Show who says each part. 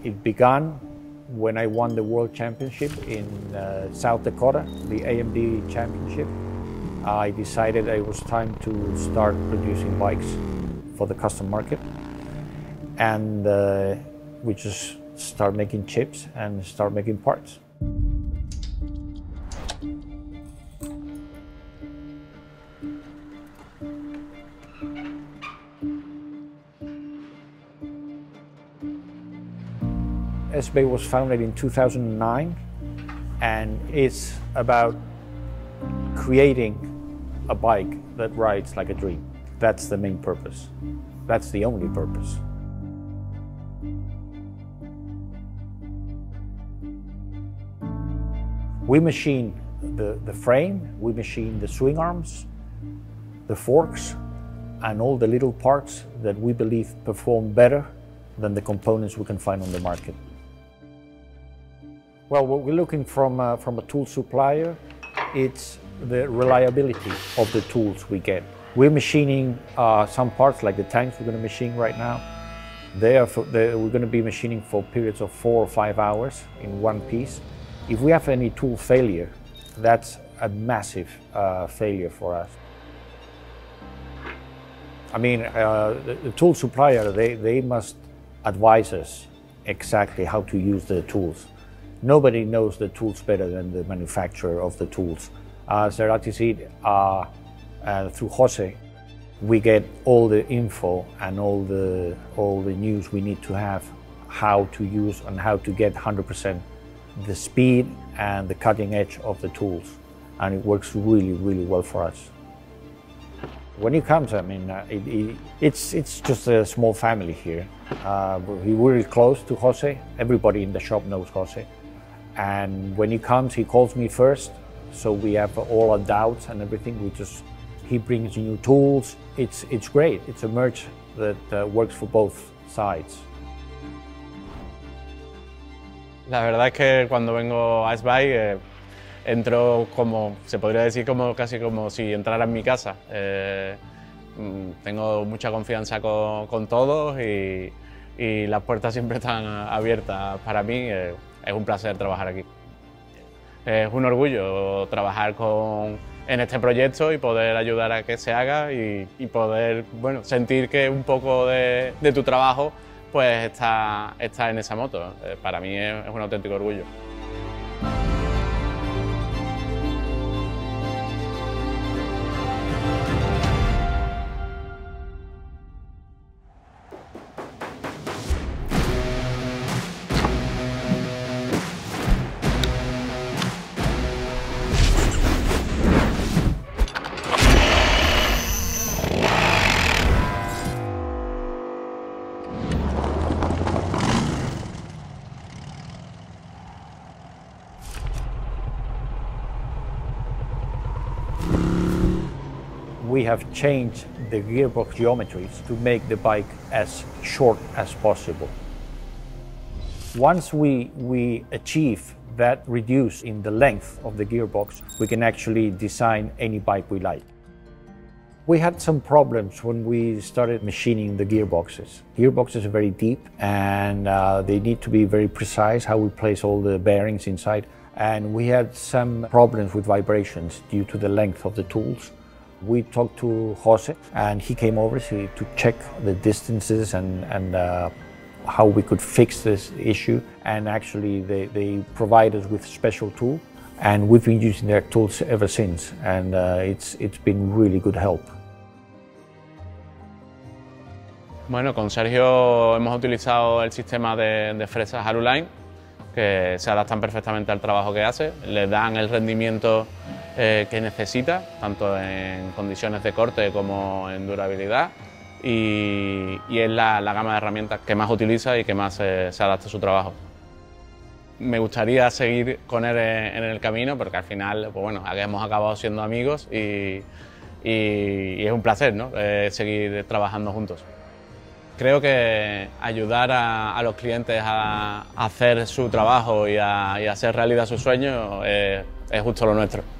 Speaker 1: It began when I won the World Championship in South Dakota, the AMD Championship. I decided it was time to start producing bikes for the custom market. And we just start making chips and start making parts. SBAY was founded in 2009, and it's about creating a bike that rides like a dream. That's the main purpose. That's the only purpose. We machine the frame, we machine the swing arms, the forks, and all the little parts that we believe perform better than the components we can find on the market. Well, what we're looking from a tool supplier, it's the reliability of the tools we get. We're machining some parts, like the tanks we're going to machine right now. We're going to be machining for periods of 4 or 5 hours in one piece. If we have any tool failure, that's a massive failure for us. I mean, the tool supplier, they must advise us exactly how to use the tools. Nobody knows the tools better than the manufacturer of the tools. CERATIZIT, through Jose, we get all the info and all the news we need to have, how to use and how to get 100% the speed and the cutting edge of the tools. And it works really, really well for us. When he comes, I mean, it's just a small family here. We're really close to Jose. Everybody in the shop knows Jose. And when he comes, he calls me first. So we have all our doubts and everything. He brings new tools. It's great. It's a merge that works for both sides.
Speaker 2: La verdad es que cuando vengo a SBAY entro como, se podría decir, casi como si entrara en mi casa. Tengo mucha confianza con todos y las puertas siempre están abiertas para mí. Es un placer trabajar aquí. Es un orgullo trabajar en este proyecto y poder ayudar a que se haga y poder, bueno, sentir que un poco de tu trabajo pues está en esa moto. Para mí es un auténtico orgullo.
Speaker 1: We have changed the gearbox geometries to make the bike as short as possible. Once we achieve that reduce in the length of the gearbox, we can actually design any bike we like. We had some problems when we started machining the gearboxes. Gearboxes are very deep and they need to be very precise how we place all the bearings inside. And we had some problems with vibrations due to the length of the tools. We talked to Jose and he came over to check the distances and how we could fix this issue. And actually they provide us with special tool and we've been using their tools ever since, and it's been really good help.
Speaker 2: Bueno, con Sergio hemos utilizado el sistema de fresas Aluline, que se adaptan perfectamente al trabajo que hace, le dan el rendimiento que necesita, tanto en condiciones de corte como en durabilidad, y es la gama de herramientas que más utiliza y que más se adapta a su trabajo. Me gustaría seguir con él en el camino porque al final, pues bueno, hemos acabado siendo amigos y es un placer, ¿no? Seguir trabajando juntos. Creo que ayudar a los clientes a hacer su trabajo y a hacer realidad sus sueños es justo lo nuestro.